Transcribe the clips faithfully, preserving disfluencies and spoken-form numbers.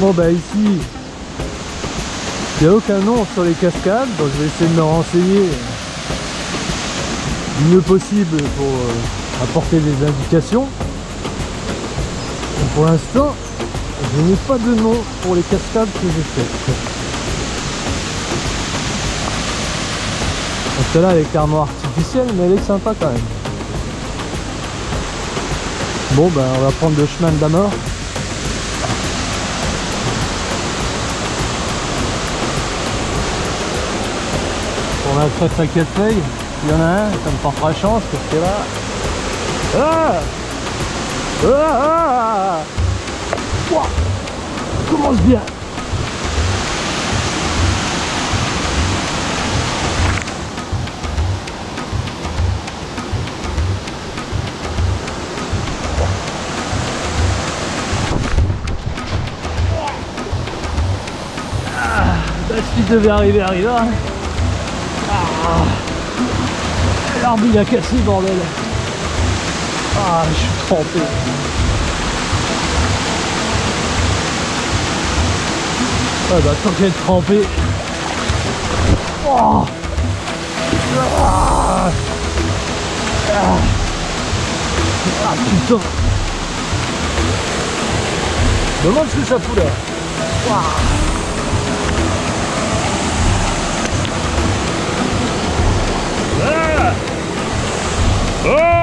Bon bah ici, il n'y a aucun nom sur les cascades, donc je vais essayer de me renseigner du mieux possible pour euh, apporter des indications. Et pour l'instant, je n'ai pas de nom pour les cascades que j'ai faites. Donc celle-là elle est clairement artificielle, mais elle est sympa quand même. Bon ben on va prendre le chemin de la mort. On a un trèfle à quatre feuilles. Il y en a un, ça me portera chance parce que là. Ah ah ah wow, ça commence bien. Ah, bah, ce qui devait arriver arriva. Ah, l'arbre il a cassé, bordel. Ah, je suis trempé. Ah bah tant qu'être trempé. Oh. Ah. Ah. Ah putain. Je me demande ce que ça fout là. Ah. Ah. Ah.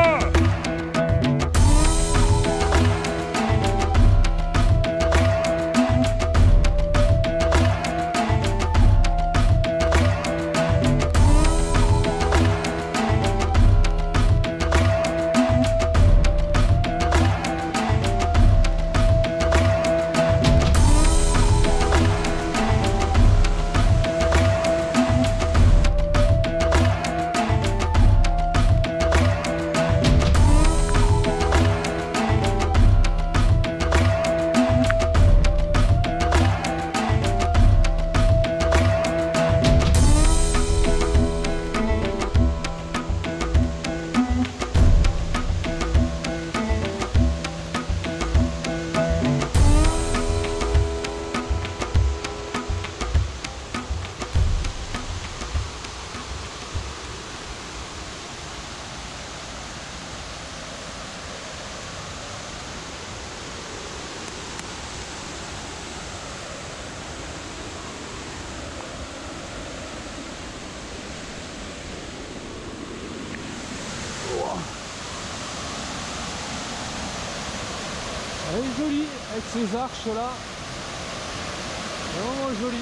Elle est jolie avec ces arches là, vraiment jolie.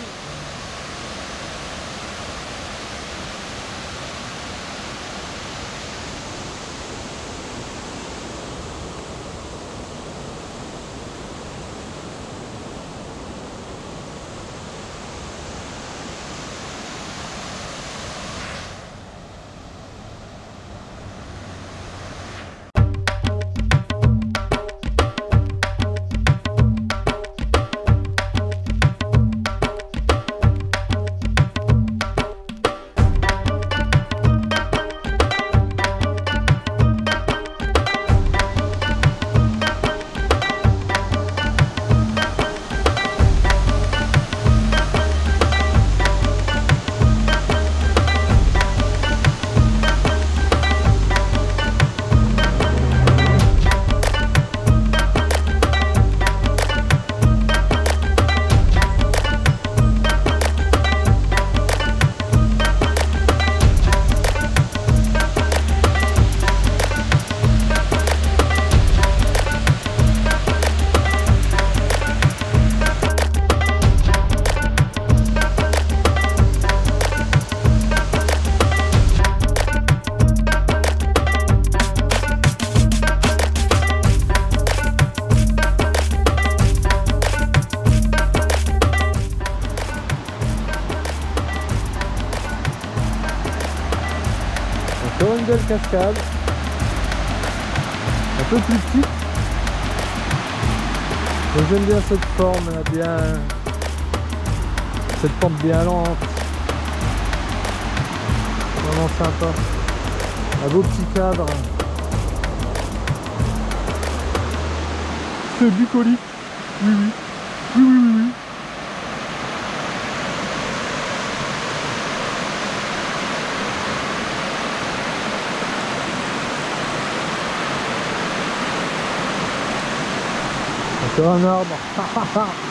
Encore une belle cascade, un peu plus petite, mais j'aime bien cette forme, là, bien, cette pente bien lente, vraiment sympa, un beau petit cadre, c'est bucolique, oui oui, oui oui oui oui. Sur un arbre.